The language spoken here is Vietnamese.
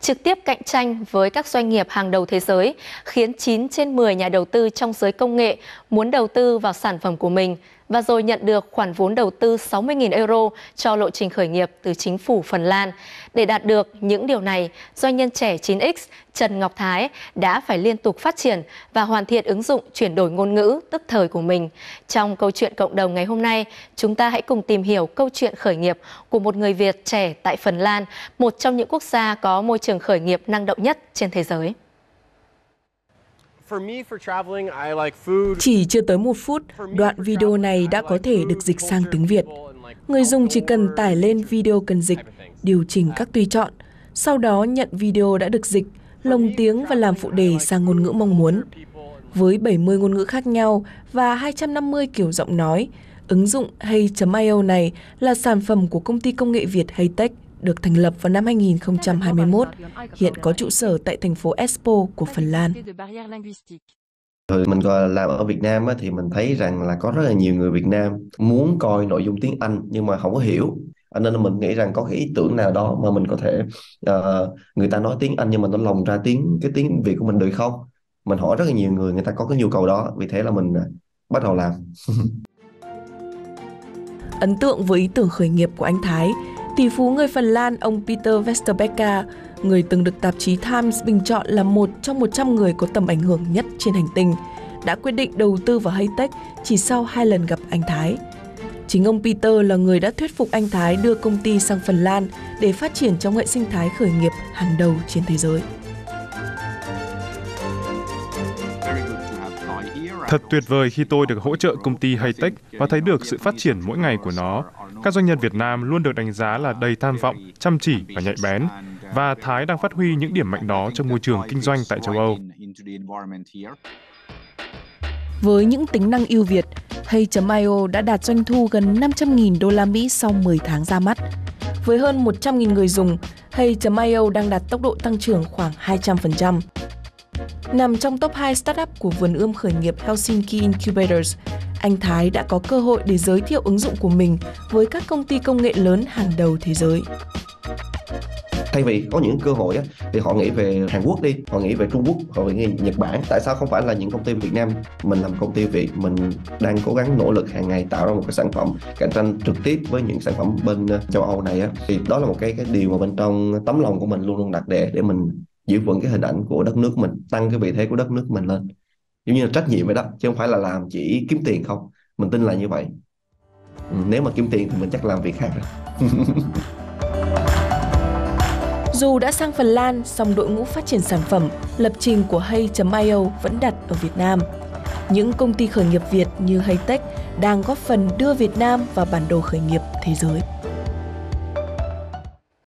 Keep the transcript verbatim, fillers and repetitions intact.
trực tiếp cạnh tranh với các doanh nghiệp hàng đầu thế giới, khiến chín trên mười nhà đầu tư trong giới công nghệ muốn đầu tư vào sản phẩm của mình và rồi nhận được khoản vốn đầu tư sáu mươi nghìn euro cho lộ trình khởi nghiệp từ chính phủ Phần Lan. Để đạt được những điều này, doanh nhân trẻ chín x Trần Ngọc Thái đã phải liên tục phát triển và hoàn thiện ứng dụng chuyển đổi ngôn ngữ tức thời của mình. Trong câu chuyện cộng đồng ngày hôm nay, chúng ta hãy cùng tìm hiểu câu chuyện khởi nghiệp của một người Việt trẻ tại Phần Lan, một trong những quốc gia có môi trường khởi nghiệp năng động nhất trên thế giới. Chỉ chưa tới một phút, đoạn video này đã có thể được dịch sang tiếng Việt. Người dùng chỉ cần tải lên video cần dịch, điều chỉnh các tùy chọn, sau đó nhận video đã được dịch, lồng tiếng và làm phụ đề sang ngôn ngữ mong muốn. Với bảy mươi ngôn ngữ khác nhau và hai trăm năm mươi kiểu giọng nói, ứng dụng Hey chấm i o này là sản phẩm của công ty công nghệ Việt Heytech, được thành lập vào năm hai nghìn không trăm hai mươi mốt, hiện có trụ sở tại thành phố Espoo của Phần Lan. Mình còn làm ở Việt Nam thì mình thấy rằng là có rất là nhiều người Việt Nam muốn coi nội dung tiếng Anh nhưng mà không có hiểu. Nên là mình nghĩ rằng có cái ý tưởng nào đó mà mình có thể uh, người ta nói tiếng Anh nhưng mà nó lồng ra tiếng cái tiếng Việt của mình được không? Mình hỏi rất là nhiều người, người ta có cái nhu cầu đó, vì thế là mình uh, bắt đầu làm. Ấn tượng với ý tưởng khởi nghiệp của anh Thái, tỷ phú người Phần Lan ông Peter Vesterbacka, người từng được tạp chí Times bình chọn là một trong một trăm người có tầm ảnh hưởng nhất trên hành tinh, đã quyết định đầu tư vào Heytech chỉ sau hai lần gặp anh Thái. Chính ông Peter là người đã thuyết phục anh Thái đưa công ty sang Phần Lan để phát triển trong hệ sinh thái khởi nghiệp hàng đầu trên thế giới. Thật tuyệt vời khi tôi được hỗ trợ công ty Heytech và thấy được sự phát triển mỗi ngày của nó. Các doanh nhân Việt Nam luôn được đánh giá là đầy tham vọng, chăm chỉ và nhạy bén. Và Thái đang phát huy những điểm mạnh đó trong môi trường kinh doanh tại châu Âu. Với những tính năng ưu việt, Hey chấm i o đã đạt doanh thu gần năm trăm nghìn đô la Mỹ sau mười tháng ra mắt. Với hơn một trăm nghìn người dùng, Hey chấm i o đang đạt tốc độ tăng trưởng khoảng hai trăm phần trăm. Nằm trong top hai startup của vườn ươm khởi nghiệp Helsinki Incubators, anh Thái đã có cơ hội để giới thiệu ứng dụng của mình với các công ty công nghệ lớn hàng đầu thế giới. Thay vì có những cơ hội á, thì họ nghĩ về Hàn Quốc đi, họ nghĩ về Trung Quốc, họ nghĩ về Nhật Bản. Tại sao không phải là những công ty Việt Nam? Mình làm công ty Việt, mình đang cố gắng nỗ lực hàng ngày tạo ra một cái sản phẩm cạnh tranh trực tiếp với những sản phẩm bên châu Âu này á. Thì đó là một cái cái điều mà bên trong tấm lòng của mình luôn luôn đặt để để mình giữ vững cái hình ảnh của đất nước mình, tăng cái vị thế của đất nước mình lên. Giống như là trách nhiệm vậy đó, chứ không phải là làm chỉ kiếm tiền không. Mình tin là như vậy. Nếu mà kiếm tiền thì mình chắc làm việc khác rồi. Dù đã sang Phần Lan, song đội ngũ phát triển sản phẩm, lập trình của Hey chấm i o vẫn đặt ở Việt Nam. Những công ty khởi nghiệp Việt như Heytech đang góp phần đưa Việt Nam vào bản đồ khởi nghiệp thế giới.